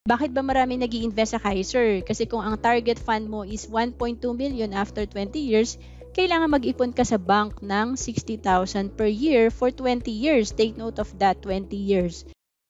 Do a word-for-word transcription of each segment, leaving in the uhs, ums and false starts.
Bakit ba marami nag-i-invest sa Kaiser? Kasi kung ang target fund mo is one point two million after twenty years, kailangan mag-ipon ka sa bank ng sixty thousand per year for twenty years. Take note of that, twenty years.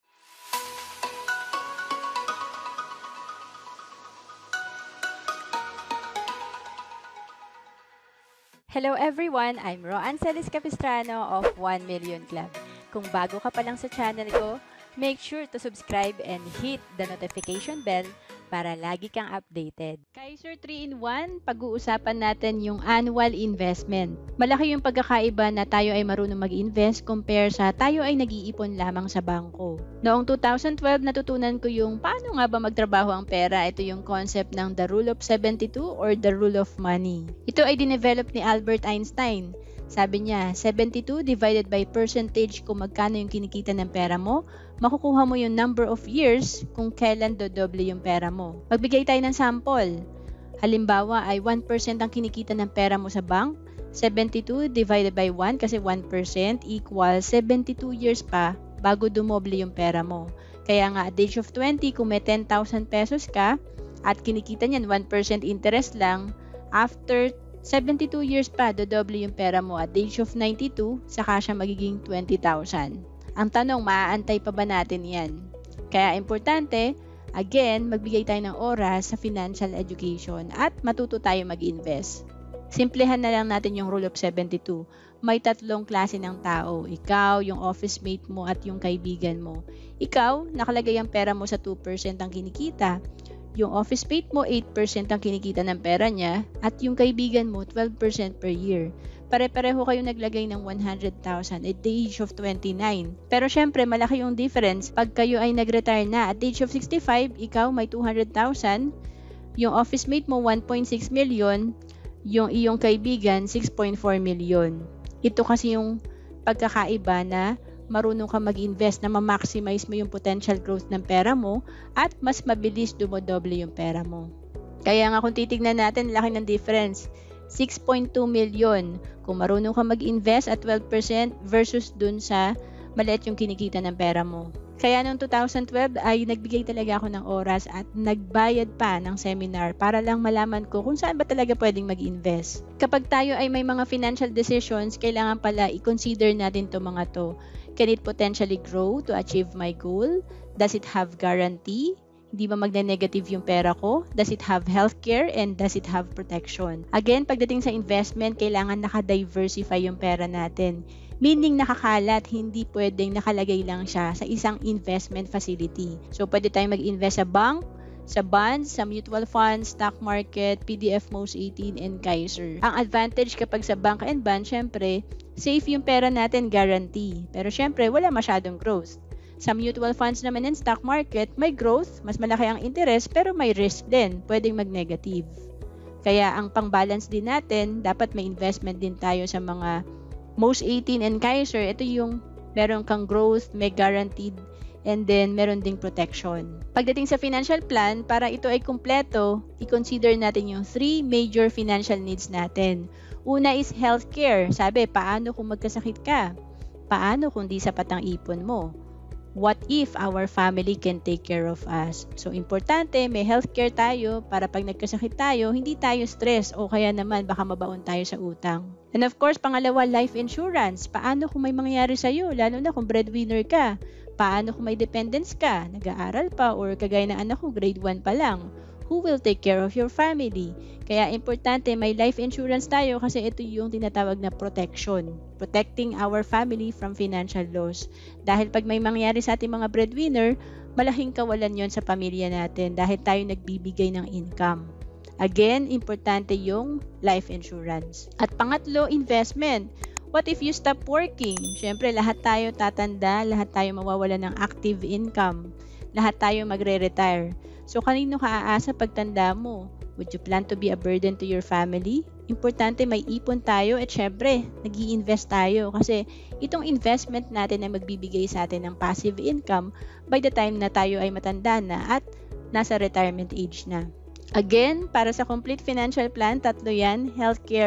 Hello everyone! I'm Roan Celis Capistrano of one million Club. Kung bago ka pa lang sa channel ko, make sure to subscribe and hit the notification bell para lagi kang updated. Kaiser three in one, pag-uusapan natin yung annual investment. Malaki yung pagkakaiba na tayo ay marunong mag-invest compare sa tayo ay nag-iipon lamang sa bangko. Noong two thousand twelve, natutunan ko yung paano nga ba magtrabaho ang pera. Ito yung concept ng the rule of seventy-two or the rule of money. Ito ay dinevelop ni Albert Einstein. Sabi niya, seventy-two divided by percentage kung magkano yung kinikita ng pera mo, makukuha mo yung number of years kung kailan dodoble yung pera mo. Magbigay tayo ng sample. Halimbawa ay one percent ang kinikita ng pera mo sa bank, seventy-two divided by one kasi one percent equals seventy-two years pa bago dumoble yung pera mo. Kaya nga at age of twenty, kung may ten thousand pesos ka at kinikita niyan one percent interest lang, after seventy-two years pa, dodoble yung pera mo at age of ninety-two, saka siya magiging twenty thousand. Ang tanong, maaantay pa ba natin yan? Kaya importante, again, magbigay tayo ng oras sa financial education at matuto tayo mag-invest. Simplehan na lang natin yung rule of seventy-two. May tatlong klase ng tao. Ikaw, yung office mate mo at yung kaibigan mo. Ikaw, nakalagay ang pera mo sa two percent ang kinikita. Yung office mate mo, eight percent ang kinikita ng pera niya at yung kaibigan mo, twelve percent per year. Pare-pareho kayo naglagay ng one hundred thousand at the age of twenty-nine. Pero syempre, malaki yung difference pag kayo ay nag-retire na. At the age of sixty-five, ikaw may two hundred thousand, yung office mate mo one point six million, yung iyong kaibigan six point four million. Ito kasi yung pagkakaiba na marunong ka mag-invest na ma-maximize mo yung potential growth ng pera mo at mas mabilis dumodoble yung pera mo. Kaya nga kung titignan natin, laki ng difference. six point two million kung marunong ka mag-invest at twelve percent versus dun sa maliit yung kinikita ng pera mo. Kaya noong two thousand twelve ay nagbigay talaga ako ng oras at nagbayad pa ng seminar para lang malaman ko kung saan ba talaga pwedeng mag-invest. Kapag tayo ay may mga financial decisions, kailangan pala i-consider natin to mga to. Can it potentially grow to achieve my goal? Does it have guarantee? Hindi ba magne-negative yung pera ko? Does it have healthcare? And does it have protection? Again, pagdating sa investment, kailangan naka-diversify yung pera natin. Meaning nakakalat, hindi pwedeng nakalagay lang siya sa isang investment facility. So, pwede tayong mag-invest sa bank, sa bonds, sa mutual funds, stock market, P D F Most eighteen, and Kaiser. Ang advantage kapag sa bank and bond, syempre, safe yung pera natin, guarantee. Pero syempre, wala masyadong growth. Sa mutual funds naman and stock market, may growth, mas malaki ang interest, pero may risk din, pwedeng mag-negative. Kaya ang pang-balance din natin, dapat may investment din tayo sa mga Most eighteen and Kaiser. Ito yung meron kang growth, may guaranteed, and then meron ding protection. Pagdating sa financial plan, para ito ay kumpleto, i-consider natin yung three major financial needs natin. Una is healthcare. Sabi, paano kung magkasakit ka? Paano kung di sapat ang ipon mo? What if our family can take care of us? So, importante, may healthcare tayo para pag nagkasakit tayo, hindi tayo stress o kaya naman baka mabaon tayo sa utang. And of course, pangalawa, life insurance. Paano kung may mangyayari sa'yo, lalo na kung breadwinner ka? Paano kung may dependents ka, nag-aaral pa, or kagaya na anak ko, grade one pa lang? Who will take care of your family? Kaya importante, may life insurance tayo kasi ito yung tinatawag na protection. Protecting our family from financial loss. Dahil pag may mangyari sa ating mga breadwinner, malaking kawalan yon sa pamilya natin dahil tayo nagbibigay ng income. Again, importante yung life insurance. At pangatlo, investment. What if you stop working? Siyempre, lahat tayo tatanda, lahat tayo mawawala ng active income. Lahat tayo magre-retire. So, kanino ka aasa pagtanda mo? Would you plan to be a burden to your family? Importante may ipon tayo at syempre, nag-i-invest tayo kasi itong investment natin ay magbibigay sa atin ng passive income by the time na tayo ay matanda na at nasa retirement age na. Again, para sa complete financial plan, tatlo yan, healthcare,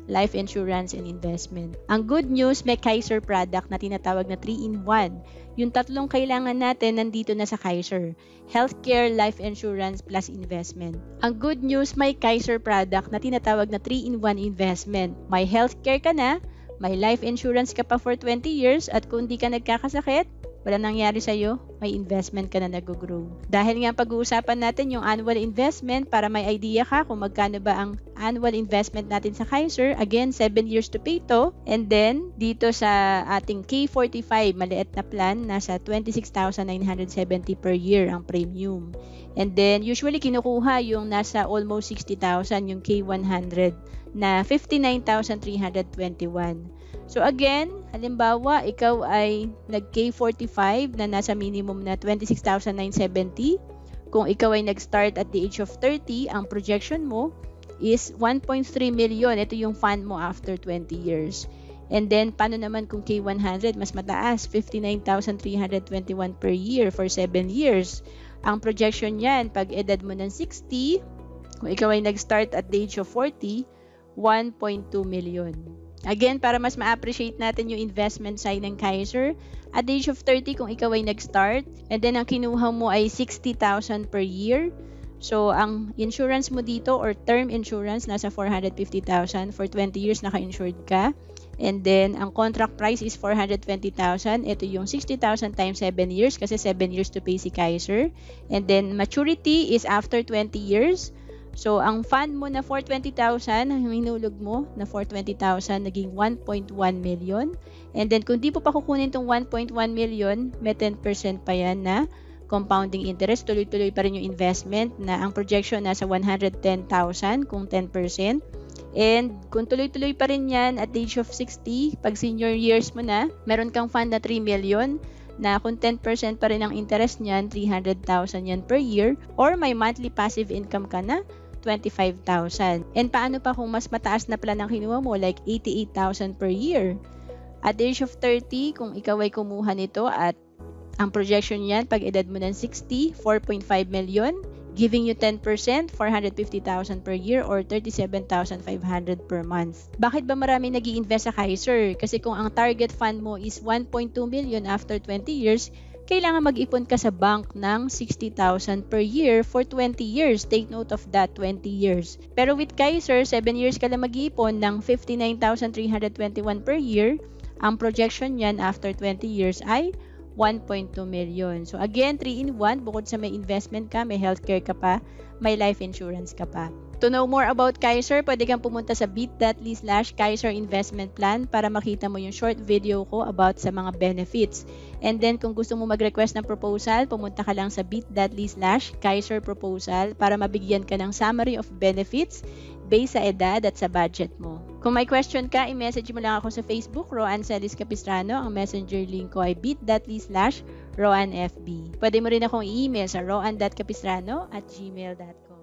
life insurance, and investment. Ang good news, may Kaiser product na tinatawag na three in one. Yung tatlong kailangan natin nandito na sa Kaiser. Healthcare, life insurance, plus investment. Ang good news, may Kaiser product na tinatawag na three in one investment. May healthcare ka na, may life insurance ka pa for twenty years, at kung di ka nagkakasakit, wala nangyari sa'yo, may investment ka na nag-grow. Dahil nga pag-uusapan natin yung annual investment para may idea ka kung magkano ba ang annual investment natin sa Kaiser. Again, seven years to pay to. And then, dito sa ating K forty-five, maliit na plan, nasa twenty-six thousand nine hundred seventy per year ang premium. And then, usually kinukuha yung nasa almost sixty thousand, yung K one hundred, na fifty-nine thousand three hundred twenty-one. So again, halimbawa, ikaw ay nag-K forty-five na nasa minimum na twenty-six thousand nine hundred seventy. Kung ikaw ay nag-start at the age of thirty, ang projection mo is one point three million. Ito yung fund mo after twenty years. And then, paano naman kung K one hundred? Mas mataas, fifty-nine thousand three hundred twenty-one per year for seven years. Ang projection yan, pag edad mo ng sixty, kung ikaw ay nag-start at the age of forty, one point two million. Again, para mas ma-appreciate natin yung investment side ng Kaiser, at the age of thirty, kung ikaw ay nag-start, and then ang kinuha mo ay sixty thousand per year, so ang insurance mo dito, or term insurance, nasa four hundred fifty thousand, for twenty years naka-insured ka, and then ang contract price is four hundred twenty thousand, ito yung sixty thousand times seven years, kasi seven years to pay si Kaiser, and then maturity is after twenty years. So, ang fund mo na four hundred twenty thousand, hinulog mo na four hundred twenty thousand, naging one point one million. And then, kung di po pa kukunin itong one point one million, may ten percent pa yan na compounding interest. Tuloy-tuloy pa rin yung investment na ang projection nasa one hundred ten thousand kung ten percent. And kung tuloy-tuloy pa rin yan at the age of sixty, pag senior years mo na, meron kang fund na three million na kung ten percent pa rin ang interest niyan, three hundred thousand yan per year, or may monthly passive income ka na, twenty-five thousand. And paano pa kung mas mataas na plan ang kinuha mo, like eighty-eight thousand per year? At the age of thirty, kung ikaw ay kumuha nito at ang projection niyan, pag edad mo ng sixty, four point five million, giving you ten percent, four hundred fifty thousand per year or thirty-seven thousand five hundred per month. Bakit ba marami nag-i-invest sa Kaiser? Kasi kung ang target fund mo is one point two million after twenty years, kailangan mag-ipon ka sa bank ng sixty thousand per year for twenty years. Take note of that, twenty years. Pero with Kaiser, seven years ka lang mag-iipon ng fifty-nine thousand three hundred twenty-one per year. Ang projection niyan after twenty years ay one point two million. So again, three in one, bukod sa may investment ka, may healthcare ka pa, may life insurance ka pa. To know more about Kaiser, pwede kang pumunta sa bit.ly slash Kaiser Investment Plan para makita mo yung short video ko about sa mga benefits. And then, kung gusto mo mag-request ng proposal, pumunta ka lang sa bit.ly slash Kaiser Proposal para mabigyan ka ng summary of benefits based sa edad at sa budget mo. Kung may question ka, i-message mo lang ako sa Facebook, Roan Celis Capistrano. Ang messenger link ko ay bit.ly slash RoanFB. Pwede mo rin akong i-email sa roan.capistrano at gmail dot com.